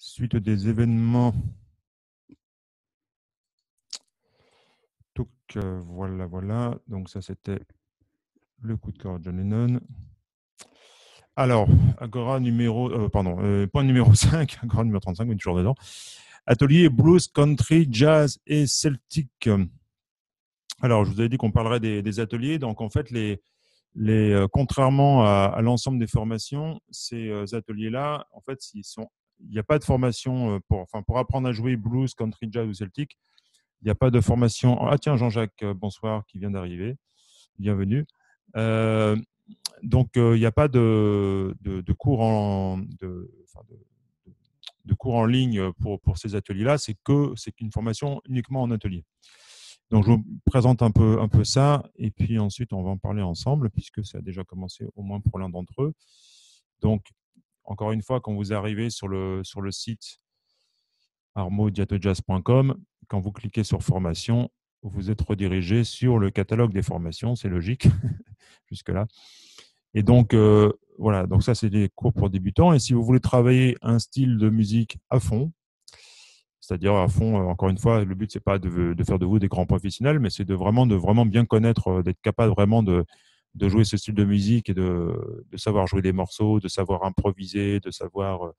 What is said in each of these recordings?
suite des événements. Donc, voilà. Donc, ça, c'était le coup de cœur de John Lennon. Alors, Agora point numéro 5, Agora numéro 35, mais toujours dedans. Atelier blues, country, jazz et celtic. Alors, je vous avais dit qu'on parlerait des ateliers. Donc, en fait, contrairement à l'ensemble des formations, ces ateliers-là, en fait, il n'y a pas de formation pour apprendre à jouer blues, country, jazz ou celtic. Il n'y a pas de formation. Ah tiens, Jean-Jacques, bonsoir, qui vient d'arriver. Bienvenue. Euh, il n'y a pas de cours de cours en ligne pour ces ateliers-là. C'est une formation uniquement en atelier. Donc, je vous présente un peu ça, et puis ensuite, on va en parler ensemble, puisque ça a déjà commencé au moins pour l'un d'entre eux. Donc, encore une fois, quand vous arrivez sur le site armodiatojazz.com, quand vous cliquez sur formation, vous êtes redirigé sur le catalogue des formations, c'est logique, jusque-là. Et donc, voilà, donc ça, c'est des cours pour débutants. Et si vous voulez travailler un style de musique à fond, c'est-à-dire à fond, encore une fois, le but, c'est pas de faire de vous des grands professionnels, mais c'est de vraiment bien connaître, d'être capable vraiment de jouer ce style de musique et de savoir jouer des morceaux, de savoir improviser, de savoir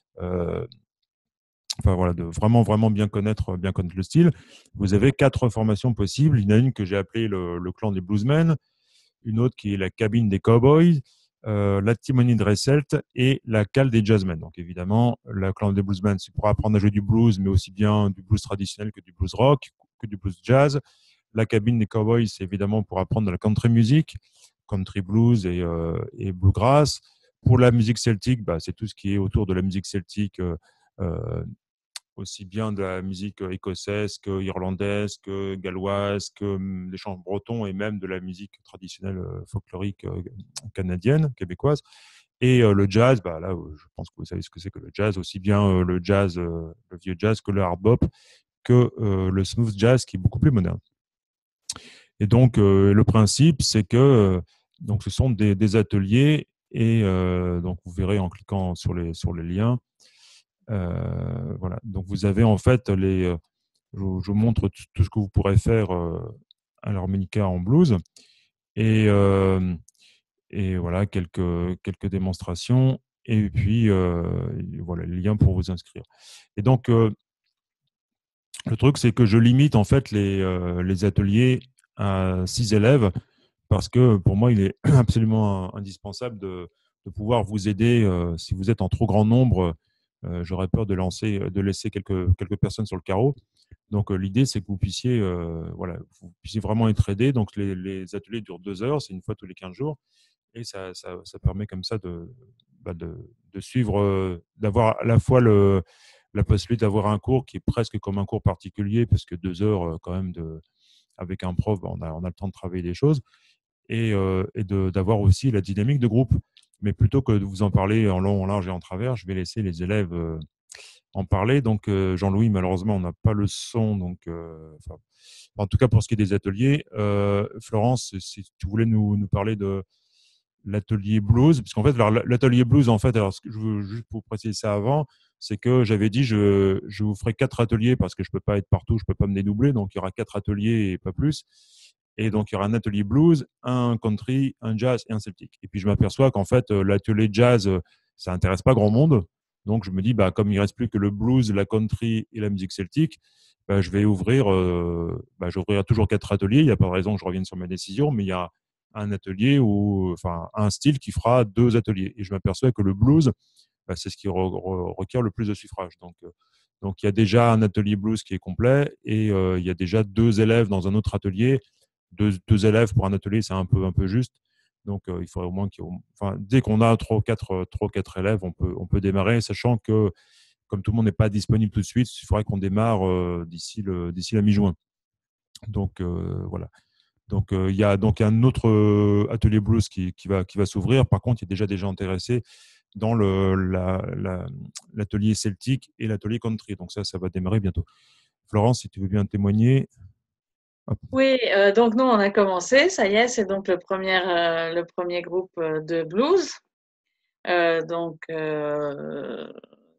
enfin voilà, de vraiment bien connaître le style. Vous avez 4 formations possibles. Il y en a une que j'ai appelée le clan des bluesmen, une autre qui est la cabine des cowboys, la Timony Dresselt et la cale des jazzmen. Donc évidemment, la clan des bluesmen, c'est pour apprendre à jouer du blues, mais aussi bien du blues traditionnel que du blues rock, que du blues jazz. La cabine des cowboys, c'est évidemment pour apprendre de la country music, country blues et bluegrass. Pour la musique celtique, c'est tout ce qui est autour de la musique celtique, euh, aussi bien de la musique écossaise que irlandaise, que galloise, que des chants bretons et même de la musique traditionnelle folklorique canadienne, québécoise. Et le jazz, là, je pense que vous savez ce que c'est que le jazz, aussi bien le jazz, le vieux jazz que le hard bop, que le smooth jazz qui est beaucoup plus moderne. Et donc, le principe, c'est que donc ce sont des ateliers et donc vous verrez en cliquant sur les liens. Voilà. Donc vous avez en fait je vous montre tout ce que vous pourrez faire à l'harmonica en blues et, voilà quelques démonstrations et puis voilà les liens pour vous inscrire. Et donc le truc c'est que je limite en fait les ateliers à 6 élèves parce que pour moi il est absolument indispensable de pouvoir vous aider si vous êtes en trop grand nombre. J'aurais peur de laisser quelques personnes sur le carreau. Donc, l'idée, c'est que vous puissiez vraiment être aidé. Donc, les ateliers durent 2 heures, c'est une fois tous les 15 jours. Et ça permet comme ça de suivre, d'avoir à la fois la possibilité d'avoir un cours qui est presque comme un cours particulier, parce que 2 heures, quand même, avec un prof, on a le temps de travailler des choses, et d'avoir aussi la dynamique de groupe. Mais plutôt que de vous en parler en long, en large et en travers, je vais laisser les élèves en parler. Donc, Jean-Louis, malheureusement, on n'a pas le son. Donc, en tout cas, pour ce qui est des ateliers, Florence, si tu voulais nous parler de l'atelier blues, parce qu'en fait, l'atelier blues, en fait, alors je veux juste pour préciser ça avant, c'est que j'avais dit je vous ferai 4 ateliers parce que je peux pas être partout, je peux pas me dédoubler, donc il y aura 4 ateliers et pas plus. Et donc il y aura un atelier blues, un country, un jazz et un celtic. Et puis je m'aperçois qu'en fait l'atelier jazz, ça intéresse pas grand monde. Donc je me dis comme il reste plus que le blues, la country et la musique celtique, je vais j'ouvrirai toujours 4 ateliers. Il n'y a pas de raison que je revienne sur ma décision, mais il y a un atelier un style qui fera 2 ateliers. Et je m'aperçois que le blues, c'est ce qui requiert le plus de suffrages. Donc, il y a déjà un atelier blues qui est complet et il y a déjà 2 élèves dans un autre atelier. Deux élèves pour un atelier, c'est un peu juste. Donc, il faudrait au moins dès qu'on a 3 ou 4 élèves, on peut démarrer, sachant que comme tout le monde n'est pas disponible tout de suite, il faudrait qu'on démarre d'ici la mi-juin. Donc, voilà. Donc, il y a donc un autre atelier blues qui va s'ouvrir. Par contre, il y a déjà des gens intéressés dans l'atelier celtique et l'atelier country. Donc, ça va démarrer bientôt. Florence, si tu veux bien témoigner. Hop. Oui, donc nous, on a commencé, ça y est, c'est donc le premier groupe de blues. Donc,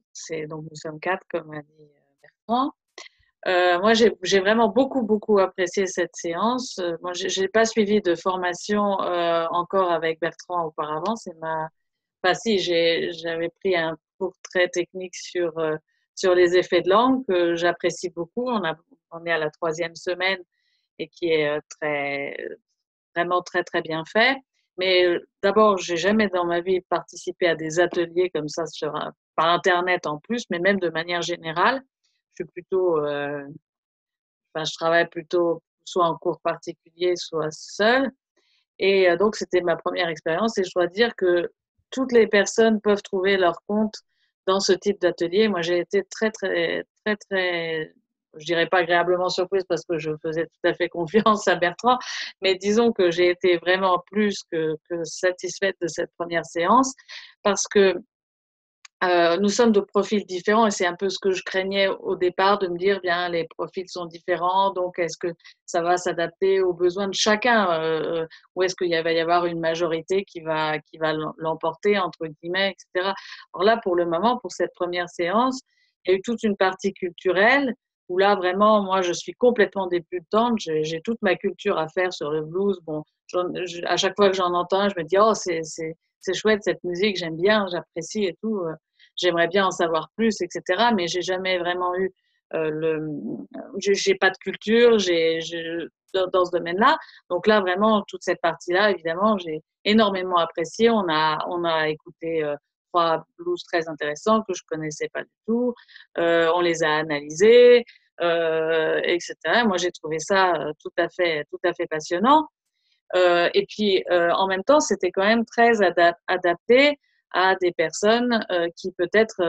Donc nous sommes 4, comme a dit Bertrand. Moi, j'ai vraiment beaucoup apprécié cette séance. Moi, j'ai pas suivi de formation encore avec Bertrand auparavant. Enfin, si, j'avais pris un cours très technique sur les effets de langue que j'apprécie beaucoup. On est à la 3e semaine et qui est vraiment très bien fait. Mais d'abord, j'ai jamais dans ma vie participé à des ateliers comme ça par Internet en plus, mais même de manière générale. Je suis plutôt, enfin, je travaille plutôt soit en cours particulier, soit seule. Et donc, c'était ma première expérience. Et je dois dire que toutes les personnes peuvent trouver leur compte dans ce type d'atelier. Moi, j'ai été très, je dirais pas agréablement surprise parce que je faisais tout à fait confiance à Bertrand, mais disons que j'ai été vraiment plus que satisfaite de cette première séance parce que nous sommes de profils différents et c'est un peu ce que je craignais au départ de me dire, bien, les profils sont différents, donc est-ce que ça va s'adapter aux besoins de chacun ou est-ce qu'il va y avoir une majorité qui va l'emporter, entre guillemets, etc. Alors là, pour le moment, pour cette première séance, il y a eu toute une partie culturelle où là, vraiment, moi, je suis complètement débutante, j'ai toute ma culture à faire sur le blues. Bon, à chaque fois que j'en entends, je me dis, oh, c'est chouette cette musique, j'aime bien, j'apprécie et tout. J'aimerais bien en savoir plus, etc. Mais j'ai jamais vraiment eu j'ai pas de culture, dans ce domaine-là. Donc là, vraiment, toute cette partie-là, évidemment, j'ai énormément apprécié. On a écouté 3 blues très intéressants que je connaissais pas du tout. On les a analysés, etc. Moi, j'ai trouvé ça tout à fait passionnant. Et puis, en même temps, c'était quand même très adapté à des personnes qui peut-être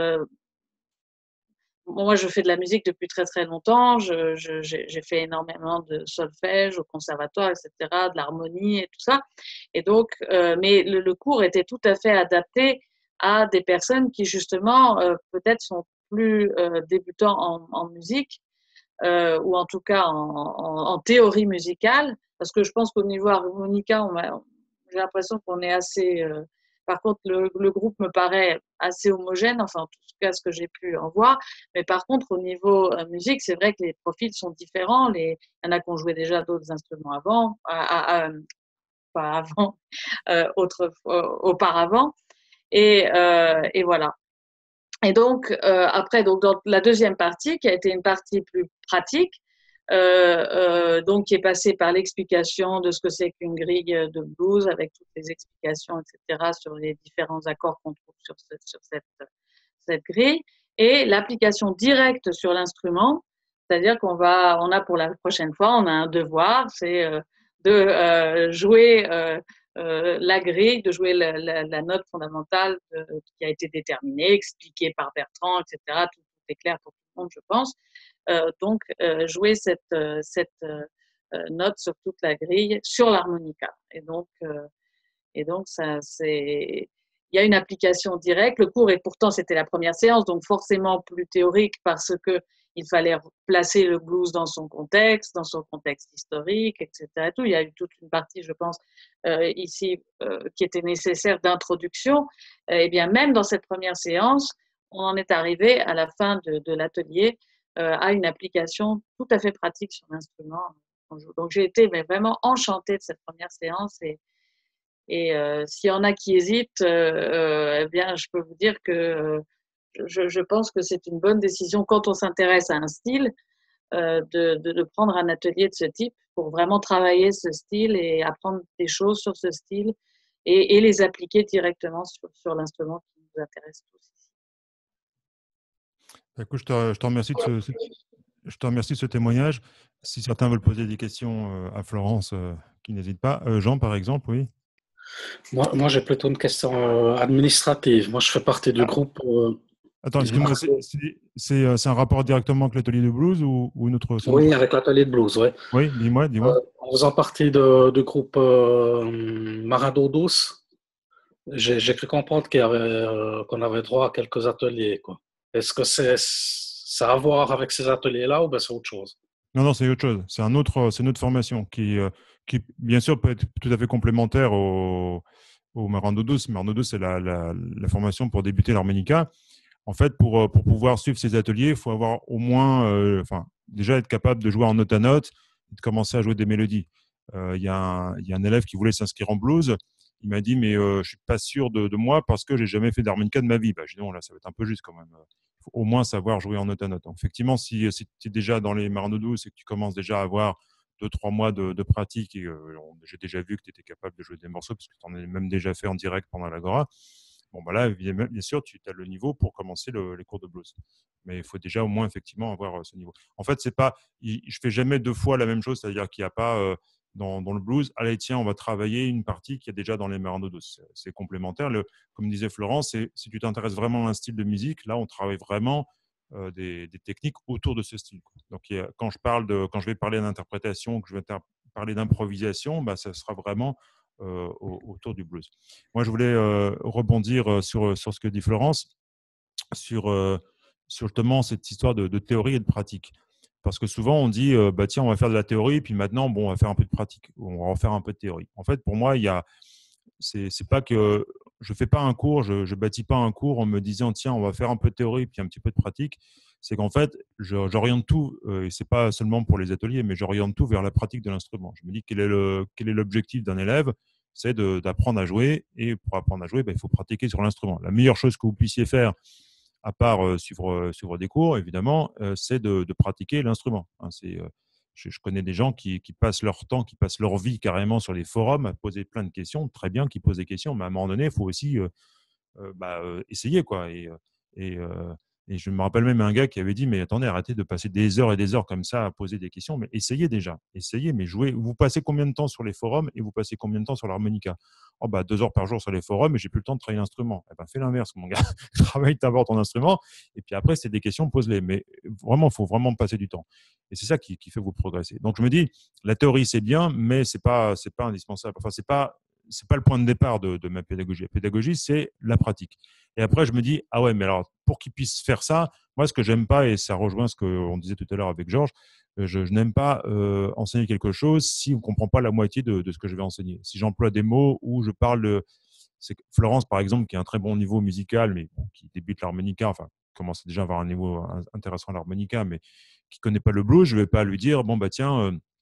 moi, je fais de la musique depuis très longtemps. J'ai fait énormément de solfège au conservatoire, etc., de l'harmonie et tout ça. Et donc, mais le cours était tout à fait adapté à des personnes qui, justement, peut-être sont plus débutants en musique, ou en tout cas en théorie musicale, parce que je pense qu'au niveau harmonica, j'ai l'impression qu'on est assez. Par contre, le groupe me paraît assez homogène, enfin en tout cas ce que j'ai pu en voir. Mais par contre, au niveau musique, c'est vrai que les profils sont différents. Il y en a qui ont joué déjà d'autres instruments avant, pas avant, auparavant. Et voilà. Et donc, après, donc, dans la deuxième partie, qui a été une partie plus pratique, donc qui est passée par l'explication de ce que c'est qu'une grille de blues, avec toutes les explications, etc., sur les différents accords qu'on trouve sur cette grille, et l'application directe sur l'instrument, c'est-à-dire on a pour la prochaine fois, on a un devoir, c'est de jouer la grille, de jouer la note fondamentale qui a été déterminée, expliquée par Bertrand, etc. Tout est clair pour tout le monde, je pense. Donc, jouer cette note sur toute la grille sur l'harmonica. Et donc il y a une application directe. Le cours, et pourtant, c'était la première séance, donc forcément plus théorique parce qu'il fallait placer le blues dans son contexte historique, etc. Et tout. Il y a eu toute une partie, je pense, ici, qui était nécessaire d'introduction. Et bien, même dans cette première séance, on en est arrivé à la fin de l'atelier à une application tout à fait pratique sur l'instrument. Donc, j'ai été vraiment enchantée de cette première séance et s'il y en a qui hésitent, eh bien, je peux vous dire que je pense que c'est une bonne décision quand on s'intéresse à un style de prendre un atelier de ce type pour vraiment travailler ce style et apprendre des choses sur ce style et les appliquer directement sur l'instrument qui nous intéresse tous ici. Écoute, je te remercie je te remercie de ce témoignage. Si certains veulent poser des questions à Florence, qui n'hésite pas. Jean, par exemple, oui. Moi j'ai plutôt une question administrative. Moi, je fais partie du groupe. Attends, excuse-moi, c'est un rapport directement avec l'atelier de blues ou une autre Oui, avec l'atelier de blues, oui. Oui, dis-moi. En faisant partie du groupe Maradodos, j'ai cru comprendre qu'on avait droit à quelques ateliers, quoi. Est-ce que ça a à voir avec ces ateliers-là ou ben c'est autre chose? Non, c'est autre chose. C'est une autre formation qui, bien sûr, peut être tout à fait complémentaire au Marandodos. Marandodos, c'est la formation pour débuter l'harmonica. En fait, pour pouvoir suivre ces ateliers, il faut avoir au moins, déjà être capable de jouer en note à note et de commencer à jouer des mélodies. Il y a un élève qui voulait s'inscrire en blues. Il m'a dit, mais je suis pas sûr de moi parce que j'ai jamais fait d'harmonica de ma vie. Je dis non, là, ça va être un peu juste quand même. Il faut au moins savoir jouer en note à note. Donc, effectivement, si tu es déjà dans les Marno douce et que tu commences déjà à avoir 2, 3 mois de pratique, et j'ai déjà vu que tu étais capable de jouer des morceaux parce que tu en as même déjà fait en direct pendant l'Agora. Bon, bah là, bien sûr, tu as le niveau pour commencer les cours de blues. Mais il faut déjà au moins effectivement avoir ce niveau. En fait, c'est pas, je fais jamais 2 fois la même chose, c'est-à-dire qu'il n'y a pas dans le blues, allez, tiens, on va travailler une partie qui est déjà dans les Marno douce. C'est complémentaire. Comme disait Florence, si tu t'intéresses vraiment à un style de musique, là, on travaille vraiment des techniques autour de ce style. Donc, quand je vais parler d'interprétation, que je vais parler d'improvisation, bah, ça sera vraiment autour du blues. Moi, je voulais rebondir sur ce que dit Florence, sur, euh, sur justement cette histoire de théorie et de pratique. Parce que souvent, on dit, bah, tiens, on va faire de la théorie, puis maintenant, bon, on va faire un peu de pratique, on va en faire un peu de théorie. En fait, pour moi, c'est pas que je fais pas un cours, je bâtis pas un cours en me disant, tiens, on va faire un peu de théorie, puis un petit peu de pratique. C'est qu'en fait, j'oriente tout, et c'est pas seulement pour les ateliers, mais j'oriente tout vers la pratique de l'instrument. Je me dis quel est l'objectif d'un élève, c'est d'apprendre à jouer, et pour apprendre à jouer, bah, il faut pratiquer sur l'instrument. La meilleure chose que vous puissiez faire, à part suivre des cours, évidemment, c'est de pratiquer l'instrument. Hein, je connais des gens qui passent leur temps, qui passent leur vie carrément sur les forums à poser plein de questions, très bien qu'ils posent des questions, mais à un moment donné, il faut aussi essayer, quoi. Et, euh, et je me rappelle même un gars qui avait dit, mais attendez, arrêtez de passer des heures et des heures comme ça à poser des questions, mais essayez déjà, essayez, mais jouez. Vous passez combien de temps sur les forums et vous passez combien de temps sur l'harmonica? Oh, bah, 2 heures par jour sur les forums et j'ai plus le temps de travailler l'instrument. Eh ben, fais l'inverse, mon gars. Travaille d'abord ton instrument et puis après, c'est des questions, pose-les. Mais vraiment, il faut vraiment passer du temps. Et c'est ça qui fait vous progresser. Donc, je me dis, la théorie, c'est bien, mais c'est pas indispensable. Enfin, c'est pas le point de départ de ma pédagogie. La pédagogie, c'est la pratique. Et après, je me dis, ah ouais, mais alors, pour qu'ils puissent faire ça, moi, ce que j'aime pas, et ça rejoint ce qu'on disait tout à l'heure avec Georges, je n'aime pas enseigner quelque chose si on ne comprend pas la moitié de ce que je vais enseigner. Si j'emploie des mots où je parle de. C'est Florence, par exemple, qui a un très bon niveau musical, mais bon, qui débute l'harmonica, enfin, commence déjà à avoir un niveau intéressant à l'harmonica, mais qui ne connaît pas le blues, je ne vais pas lui dire, bon, bah tiens,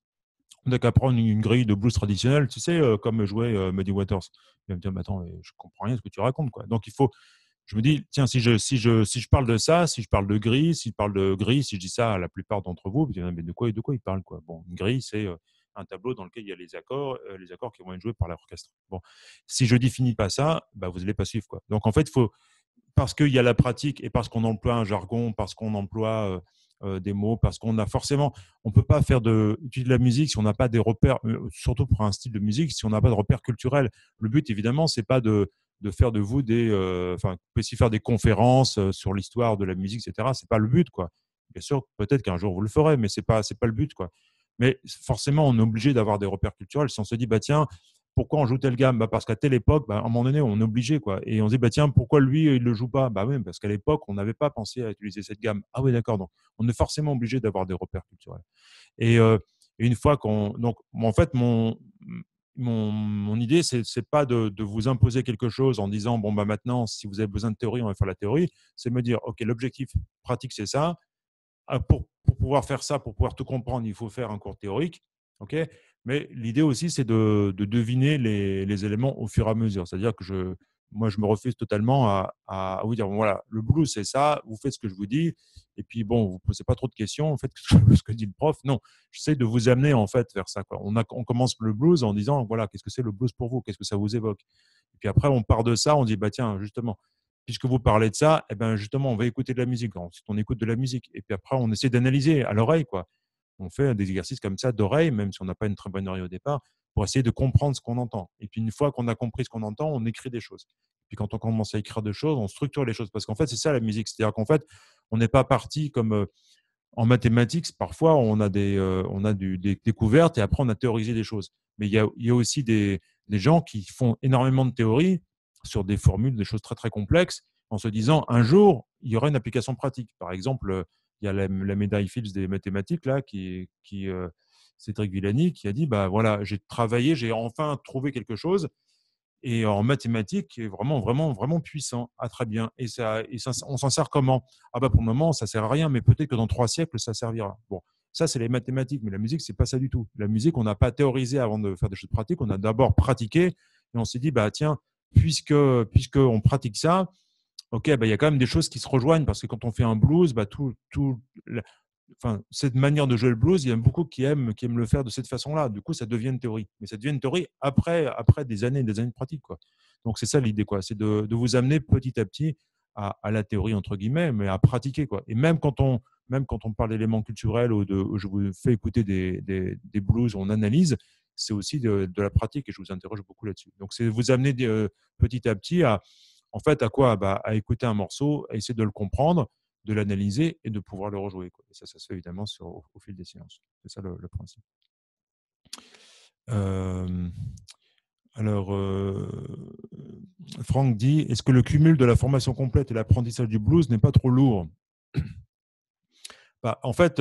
on n'a qu'à prendre une grille de blues traditionnelle, tu sais, comme jouait Muddy Waters. Il va me dire, mais attends, je comprends rien de ce que tu racontes, quoi. Donc, je me dis, tiens, si je parle de ça, si je parle de gris, si je dis ça à la plupart d'entre vous, vous dites, mais de quoi il parle, quoi? Bon, une grille, c'est un tableau dans lequel il y a les accords qui vont être joués par l'orchestre. Bon, si je définis pas ça, bah, vous n'allez pas suivre, quoi. Donc, en fait, parce qu'il y a la pratique et parce qu'on emploie un jargon, parce qu'on emploie des mots, parce qu'on a forcément, on ne peut pas étudier de la musique si on n'a pas des repères, surtout pour un style de musique, si on n'a pas de repères culturels. Le but, évidemment, c'est pas de faire de vous enfin, vous pouvez aussi faire des conférences sur l'histoire de la musique, etc. C'est pas le but, quoi. Bien sûr, peut-être qu'un jour vous le ferez, mais c'est pas le but, quoi. Mais forcément, on est obligé d'avoir des repères culturels. Si on se dit, bah tiens, pourquoi on joue telle gamme? Bah parce qu'à telle époque, bah, à un moment donné, on est obligé, quoi. Et on se dit, bah tiens, pourquoi lui, il le joue pas? Bah oui, parce qu'à l'époque, on n'avait pas pensé à utiliser cette gamme. Ah oui, d'accord. Donc, on est forcément obligé d'avoir des repères culturels. Et une fois donc, en fait, mon idée, c'est pas de vous imposer quelque chose en disant, bon, bah maintenant, si vous avez besoin de théorie, on va faire la théorie. C'est de me dire, OK, l'objectif pratique, c'est ça. Pour pouvoir faire ça, pour pouvoir tout comprendre, il faut faire un cours théorique. OK. Mais l'idée aussi, c'est de deviner les éléments au fur et à mesure. C'est-à-dire que moi, je me refuse totalement à vous dire, bon, voilà, le blues, c'est ça, vous faites ce que je vous dis, et puis bon, vous ne posez pas trop de questions, faites ce que dit le prof. Non, j'essaie de vous amener en fait vers ça, quoi. On commence le blues en disant, voilà, qu'est-ce que c'est le blues pour vous? Qu'est-ce que ça vous évoque? Et puis après, on part de ça, on dit, bah tiens, justement, puisque vous parlez de ça, eh ben justement, on va écouter de la musique. Ensuite, on écoute de la musique. Et puis après, on essaie d'analyser à l'oreille, quoi. On fait des exercices comme ça d'oreille, même si on n'a pas une très bonne oreille au départ, pour essayer de comprendre ce qu'on entend. Et puis, une fois qu'on a compris ce qu'on entend, on écrit des choses. Puis, quand on commence à écrire des choses, on structure les choses. Parce qu'en fait, c'est ça la musique. C'est-à-dire qu'en fait, on n'est pas parti comme en mathématiques. Parfois, on a des découvertes et après, on a théorisé des choses. Mais il y a aussi des gens qui font énormément de théories sur des formules, des choses très, très complexes, en se disant, un jour, il y aura une application pratique. Par exemple, il y a la médaille Fields des mathématiques, là, Cédric Villani, qui a dit, bah voilà, j'ai travaillé, j'ai enfin trouvé quelque chose et en mathématiques qui est vraiment, vraiment, vraiment puissant. Ah, très bien. Et on s'en sert comment? Ah bah pour le moment, ça sert à rien, mais peut-être que dans 3 siècles, ça servira. Bon, ça, c'est les mathématiques, mais la musique, c'est pas ça du tout. La musique, on n'a pas théorisé avant de faire des choses pratiques, on a d'abord pratiqué, et on s'est dit, bah tiens, puisque on pratique ça, ok, bah, il y a quand même des choses qui se rejoignent, parce que quand on fait un blues, bah, enfin, cette manière de jouer le blues, il y a beaucoup qui aiment le faire de cette façon-là. Du coup, ça devient une théorie. Mais ça devient une théorie après des années et des années de pratique, quoi. Donc, c'est ça l'idée, quoi. C'est de vous amener petit à petit à la théorie, entre guillemets, mais à pratiquer, quoi. Et même quand on parle d'éléments culturels ou je vous fais écouter des blues, on analyse, c'est aussi de la pratique et je vous interroge beaucoup là-dessus. Donc, c'est vous amener petit à petit en fait, à quoi? Bah, à écouter un morceau, à essayer de le comprendre, de l'analyser et de pouvoir le rejouer, quoi. Et ça se fait évidemment au fil des séances. C'est ça le principe. Euh, alors, Franck dit, est-ce que le cumul de la formation complète et l'apprentissage du blues n'est pas trop lourd? Bah, en fait,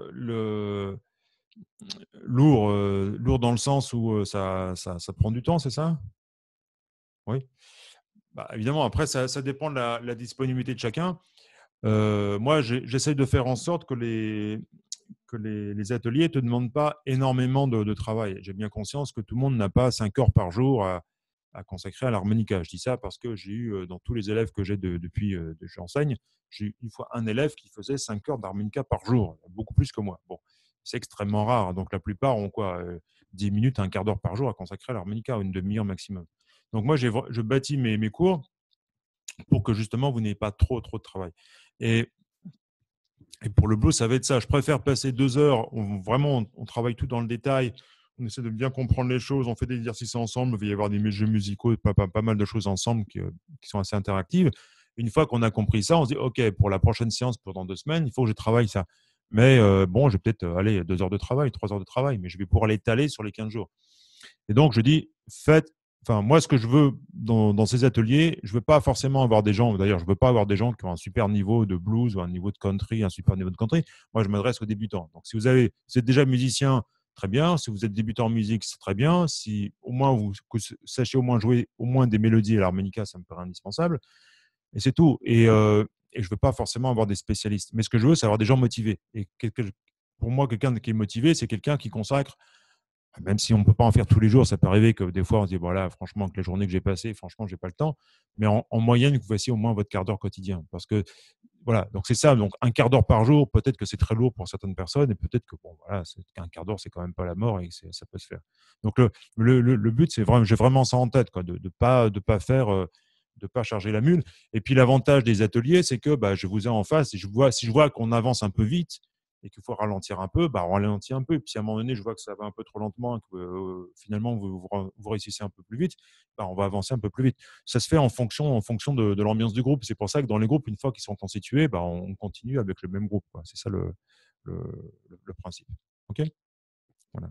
lourd dans le sens où ça prend du temps, c'est ça? Oui. Bah, évidemment, après, ça dépend de la disponibilité de chacun. Moi, j'essaye de faire en sorte que les ateliers ne te demandent pas énormément de travail. J'ai bien conscience que tout le monde n'a pas 5 heures par jour à consacrer à l'harmonica. Je dis ça parce que j'ai eu, dans tous les élèves que j'ai depuis que j'enseigne, j'ai eu une fois un élève qui faisait 5 heures d'harmonica par jour, beaucoup plus que moi. Bon, c'est extrêmement rare. Donc, la plupart ont quoi 10 minutes, un quart d'heure par jour à consacrer à l'harmonica, une demi-heure maximum. Donc, moi, je bâtis mes cours pour que justement, vous n'ayez pas trop de travail. Et pour le blues, ça va être ça. Je préfère passer 2 heures, vraiment, on travaille tout dans le détail, on essaie de bien comprendre les choses, on fait des exercices ensemble, il va y avoir des jeux musicaux, pas mal de choses ensemble qui sont assez interactives. Une fois qu'on a compris ça, on se dit, OK, pour la prochaine séance, pendant 2 semaines, il faut que je travaille ça. Mais bon, je vais peut-être aller 2 heures de travail, 3 heures de travail, mais je vais pouvoir l'étaler sur les 15 jours. Et donc, je dis, enfin, moi, ce que je veux dans ces ateliers, je veux pas forcément avoir des gens, d'ailleurs, je veux pas avoir des gens qui ont un super niveau de blues ou un niveau de country, un super niveau de country. Moi, je m'adresse aux débutants. Donc, si vous êtes déjà musicien, très bien. Si vous êtes débutant en musique, c'est très bien. Si au moins vous sachez au moins jouer au moins des mélodies à l'harmonica, ça me paraît indispensable. Et c'est tout. Et je veux pas forcément avoir des spécialistes. Mais ce que je veux, c'est avoir des gens motivés. Et pour moi, quelqu'un qui est motivé, c'est quelqu'un qui consacre, même si on ne peut pas en faire tous les jours, ça peut arriver que des fois on se dit voilà, franchement, que les journées que j'ai passées, franchement, j'ai pas le temps. Mais en moyenne, vous fassiez au moins votre quart d'heure quotidien. Parce que voilà, donc c'est ça. Donc un quart d'heure par jour, peut-être que c'est très lourd pour certaines personnes, et peut-être que bon, voilà, un quart d'heure, c'est quand même pas la mort et ça peut se faire. Donc le but, c'est vraiment, j'ai vraiment ça en tête, quoi, de pas faire, de pas charger la mule. Et puis l'avantage des ateliers, c'est que bah, je vous ai en face et si je vois qu'on avance un peu vite et qu'il faut ralentir un peu, bah, on ralentit un peu. Et puis si à un moment donné, je vois que ça va un peu trop lentement et que finalement vous réussissez un peu plus vite, bah, on va avancer un peu plus vite. Ça se fait en fonction de l'ambiance du groupe. C'est pour ça que dans les groupes, une fois qu'ils sont constitués, bah, on continue avec le même groupe, quoi. C'est ça le, le principe. OK. Voilà.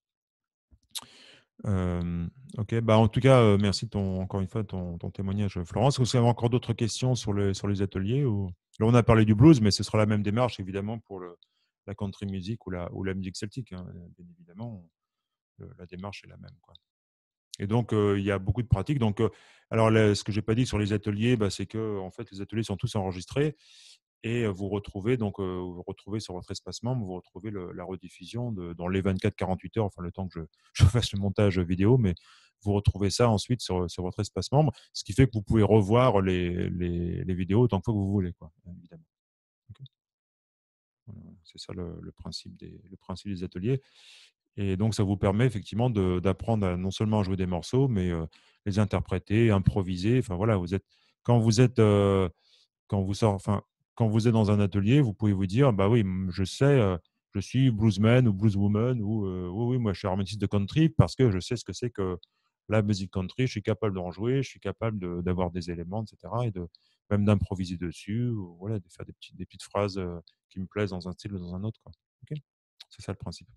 Ok, bah en tout cas, merci encore une fois de ton témoignage, Florence. Est-ce que vous avez encore d'autres questions sur les ateliers ou... Là, on a parlé du blues, mais ce sera la même démarche, évidemment, pour la country music ou la musique celtique, hein. Bien évidemment, la démarche est la même, quoi. Et donc, il y a beaucoup de pratiques. Donc, alors, ce que j'ai pas dit sur les ateliers, bah, c'est que en fait, les ateliers sont tous enregistrés et vous retrouvez sur votre espace membre, vous retrouvez la rediffusion dans les 24-48 heures, enfin le temps que je fasse le montage vidéo, mais vous retrouvez ça ensuite sur votre espace membre, ce qui fait que vous pouvez revoir les vidéos autant de fois que vous voulez, quoi, évidemment. Okay. Voilà, c'est ça le principe des ateliers. Et donc, ça vous permet effectivement d'apprendre non seulement à jouer des morceaux, mais les interpréter, improviser. Enfin voilà, quand vous êtes quand vous sort, enfin, quand vous êtes dans un atelier, vous pouvez vous dire, bah oui, je sais, je suis bluesman ou blueswoman ou oui, oui, moi je suis harmoniciste de country parce que je sais ce que c'est que la musique country. Je suis capable d'en jouer, je suis capable d'avoir des éléments, etc. Et même d'improviser dessus, ou voilà, de faire des petites phrases qui me plaisent dans un style ou dans un autre, quoi. Ok. C'est ça le principe.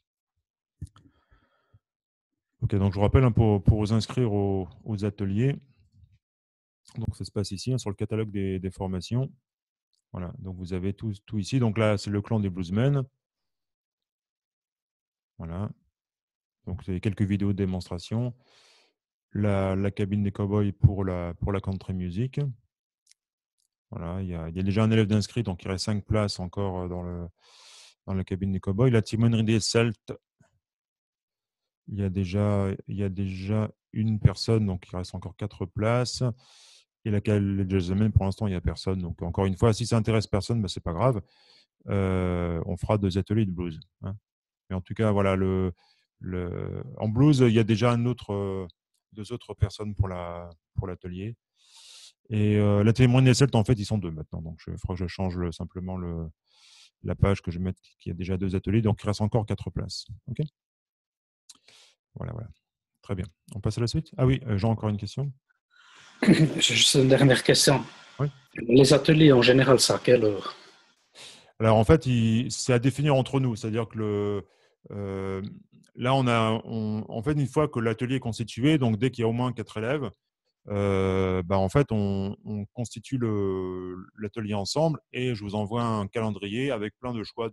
Ok, donc je vous rappelle, hein, pour vous inscrire aux ateliers, donc ça se passe ici, hein, sur le catalogue des formations. Voilà, donc vous avez tout ici. Donc là, c'est le clan des bluesmen. Voilà. Donc, vous avez quelques vidéos de démonstration. la cabine des cowboys pour la country music. Voilà, il y a déjà un élève d'inscrit, donc il reste 5 places encore dans la cabine des cowboys. La timonerie des Celtes, il y a déjà une personne, donc il reste encore 4 places. Et la jazzmen, pour l'instant, il n'y a personne. Donc, encore une fois, si ça intéresse personne, ce n'est pas grave. On fera 2 ateliers de blues. Hein. Mais en tout cas, voilà, en blues, il y a déjà 2 autres personnes pour l'atelier. Et l'atelier Moine des Celtes, en fait, ils sont 2 maintenant. Donc, il faudra que je change simplement la page que je mette qu'il y a déjà 2 ateliers. Donc, il reste encore 4 places. OK ? Voilà. Très bien. On passe à la suite ? Ah oui, Jean, encore une question ? J'ai juste une dernière question. Oui. Les ateliers en général, c'est à quelle heure? Alors, en fait, c'est à définir entre nous. C'est-à-dire que là, en fait, une fois que l'atelier est constitué, donc dès qu'il y a au moins 4 élèves, en fait, on constitue l'atelier ensemble et je vous envoie un calendrier avec plein de choix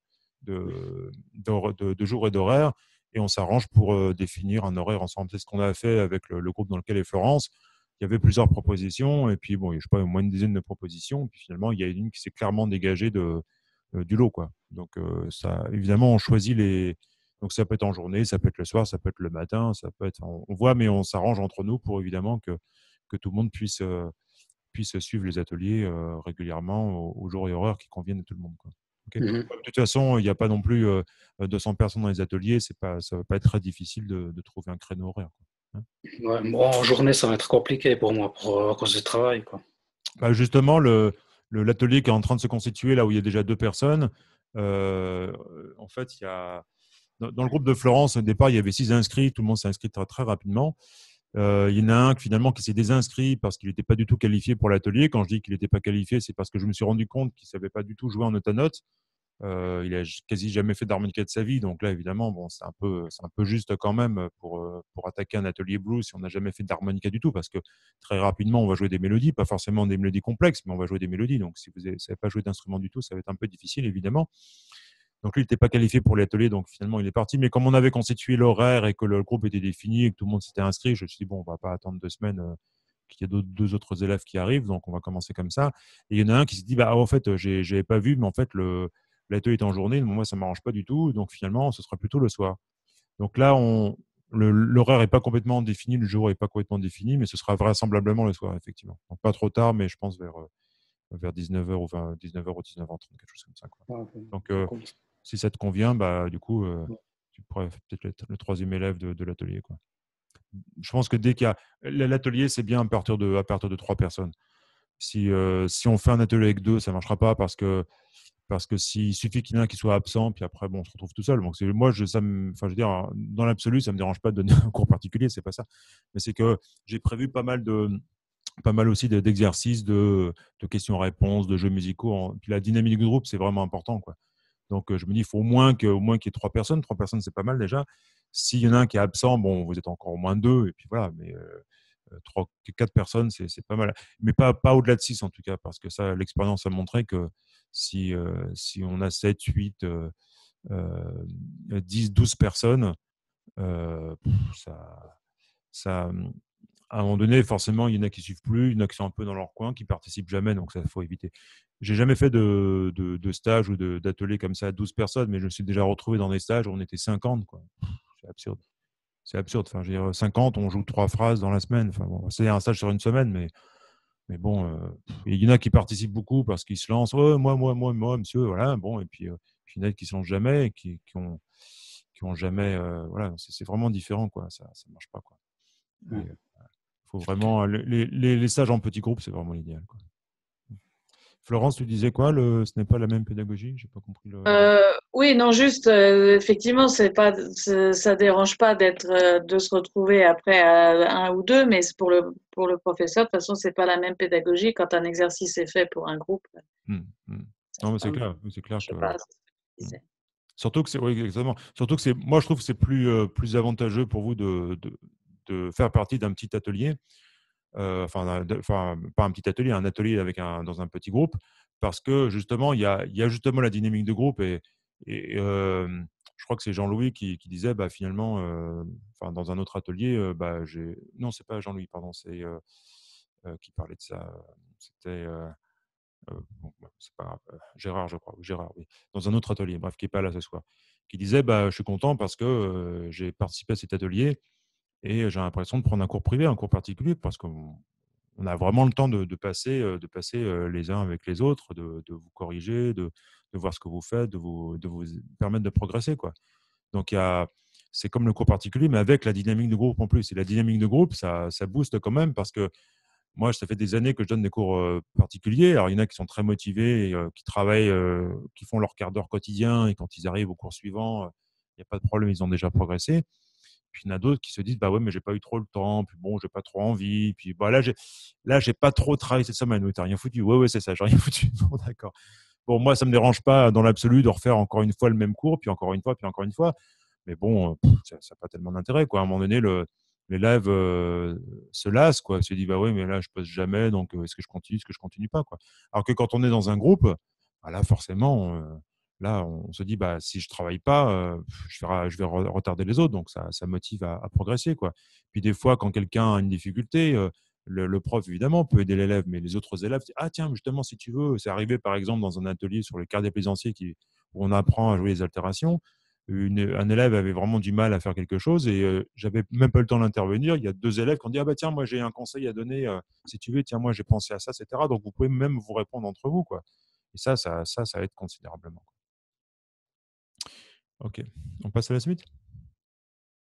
de jours et d'horaires et on s'arrange pour définir un horaire ensemble. C'est ce qu'on a fait avec le groupe dans lequel est Florence. Il y avait plusieurs propositions et puis, bon, je sais pas, au moins une dizaine de propositions. Puis finalement, il y a une qui s'est clairement dégagée du lot, quoi. Donc, ça, évidemment, on choisit les. Donc, ça peut être en journée, ça peut être le soir, ça peut être le matin, ça peut être. On voit, mais on s'arrange entre nous pour évidemment que tout le monde puisse suivre les ateliers régulièrement au jour et horaire qui conviennent à tout le monde, quoi. Okay. Mhm. De toute façon, il n'y a pas non plus 200 personnes dans les ateliers. Ça ne va pas être très difficile de trouver un créneau horaire, quoi. Hein. Ouais, moi, en journée, ça va être compliqué pour moi à cause du travail, quoi. Justement, l'atelier qui est en train de se constituer, là où il y a déjà 2 personnes, en fait, dans le groupe de Florence, au départ, il y avait 6 inscrits. Tout le monde s'est inscrit très, très rapidement. Il y en a un finalement qui s'est désinscrit parce qu'il n'était pas du tout qualifié pour l'atelier. Quand je dis qu'il n'était pas qualifié, c'est parce que je me suis rendu compte qu'il ne savait pas du tout jouer en note-à-note. Il n'a quasi jamais fait d'harmonica de sa vie. Donc là, évidemment, bon, c'est un peu juste quand même pour attaquer un atelier blues si on n'a jamais fait d'harmonica du tout. Parce que très rapidement, on va jouer des mélodies, pas forcément des mélodies complexes, mais on va jouer des mélodies. Donc si vous ne savez pas jouer d'instrument du tout, ça va être un peu difficile, évidemment. Donc lui, il n'était pas qualifié pour l'atelier, donc finalement, il est parti. Mais comme on avait constitué l'horaire et que le groupe était défini et que tout le monde s'était inscrit, je me suis dit, bon, on ne va pas attendre 2 semaines qu'il y a 2 autres élèves qui arrivent, donc on va commencer comme ça. Et il y en a un qui s'est dit, en fait, je n'avais pas vu, mais en fait, l'atelier est en journée, moi, ça ne m'arrange pas du tout, donc finalement, ce sera plutôt le soir. Donc là, l'horaire n'est pas complètement défini, le jour n'est pas complètement défini, mais ce sera vraisemblablement le soir, effectivement. Donc pas trop tard, mais je pense vers 19h ou 19h ou 19h30, quelque chose comme ça, quoi. Ouais, Donc, cool. si ça te convient, du coup, tu pourrais peut-être être le 3e élève de l'atelier, quoi. Je pense que dès qu'il y a l'atelier, c'est bien à partir de 3 personnes. Si on fait un atelier avec 2, ça ne marchera pas parce que s'il suffit qu'il y en ait un qui soit absent, puis après, bon, on se retrouve tout seul. Donc, moi, je veux dire, dans l'absolu, ça ne me dérange pas de donner un cours particulier, c'est pas ça. Mais c'est que j'ai prévu pas mal aussi d'exercices, de questions-réponses, de jeux musicaux. Puis la dynamique du groupe, c'est vraiment important, quoi. Donc, je me dis, il faut au moins qu'il y ait 3 personnes. 3 personnes, c'est pas mal déjà. S'il y en a un qui est absent, bon, vous êtes encore au moins 2, et puis voilà. Mais 4 personnes, c'est pas mal. Mais pas au-delà de 6 en tout cas, parce que ça, l'expérience a montré que si on a 7, 8, 10, 12 personnes, ça, à un moment donné, forcément, il y en a qui ne suivent plus, il y en a qui sont un peu dans leur coin, qui ne participent jamais, donc ça, il faut éviter. J'ai jamais fait de stage ou d'atelier comme ça à 12 personnes, mais je me suis déjà retrouvé dans des stages où on était 50, quoi. C'est absurde. C'est absurde. Enfin, je veux dire, 50, on joue 3 phrases dans la semaine. Enfin, bon, c'est un stage sur une semaine, mais bon, il y en a qui participent beaucoup parce qu'ils se lancent. Oh, moi, monsieur, voilà. Bon, et puis il y en a qui se lancent jamais, qui ont jamais. Voilà, c'est vraiment différent, quoi. Ça marche pas, quoi. Ouais. Faut vraiment les stages en petits groupes, c'est vraiment l'idéal, quoi. Florence, tu disais quoi ce n'est pas la même pédagogie? J'ai pas compris Oui, non, juste, effectivement, ça dérange pas de se retrouver après à 1 ou 2, mais c'est pour le professeur, de toute façon, c'est pas la même pédagogie quand un exercice est fait pour un groupe. Non, mais Ça, c'est clair je que. sais pas, c'est ce que tu disais. Surtout que c'est, oui, exactement. Surtout que moi, je trouve que c'est plus avantageux pour vous de faire partie d'un petit atelier, enfin, pas un petit atelier, un atelier dans un petit groupe, parce que justement, il y a justement la dynamique de groupe et je crois que c'est Jean-Louis qui disait, bah, finalement, dans un autre atelier, non, c'est pas Jean-Louis, pardon, c'est qui parlait de ça. C'était bon, bah, c'est pas grave, Gérard, je crois, Gérard, oui, dans un autre atelier, bref, qui est pas là ce soir, qui disait, bah, je suis content parce que j'ai participé à cet atelier et j'ai l'impression de prendre un cours privé, un cours particulier, parce qu'on a vraiment le temps de passer les uns avec les autres, de vous corriger, de voir ce que vous faites, de vous permettre de progresser, quoi. Donc, c'est comme le cours particulier, mais avec la dynamique de groupe en plus. Et la dynamique de groupe, ça booste quand même parce que moi, ça fait des années que je donne des cours particuliers. Alors, il y en a qui sont très motivés, et, qui travaillent, qui font leur quart d'heure quotidien et quand ils arrivent au cours suivant, il n'y a pas de problème, ils ont déjà progressé. Puis il y en a d'autres qui se disent, bah ouais, mais j'ai pas eu trop le temps, puis bon, j'ai pas trop envie, puis bah là j'ai pas trop travaillé cette semaine. Oui, t'as rien foutu. Ouais, ouais, c'est ça, j'ai rien foutu. Bon, d'accord. Bon, moi, ça me dérange pas dans l'absolu de refaire encore une fois le même cours, puis encore une fois, puis encore une fois. Mais bon, ça n'a pas tellement d'intérêt, quoi. À un moment donné, l'élève se lasse, quoi. Il se dit, bah oui, mais là, je passe jamais, donc est-ce que je continue, est-ce que je continue pas, quoi. Alors que quand on est dans un groupe, bah là, forcément, là, on se dit, bah, si je travaille pas, je vais retarder les autres, donc ça motive à progresser, quoi. Puis des fois, quand quelqu'un a une difficulté, le prof, évidemment, peut aider l'élève, mais les autres élèves disent, ah tiens, justement, si tu veux, c'est arrivé, par exemple, dans un atelier sur les quarts des plaisanciers où on apprend à jouer les altérations. Un élève avait vraiment du mal à faire quelque chose et j'avais même pas le temps d'intervenir. Il y a deux élèves qui ont dit, ah bah tiens, moi j'ai un conseil à donner, si tu veux, tiens, moi j'ai pensé à ça, etc. Donc vous pouvez même vous répondre entre vous, quoi. Et ça aide considérablement. Ok, on passe à la suite.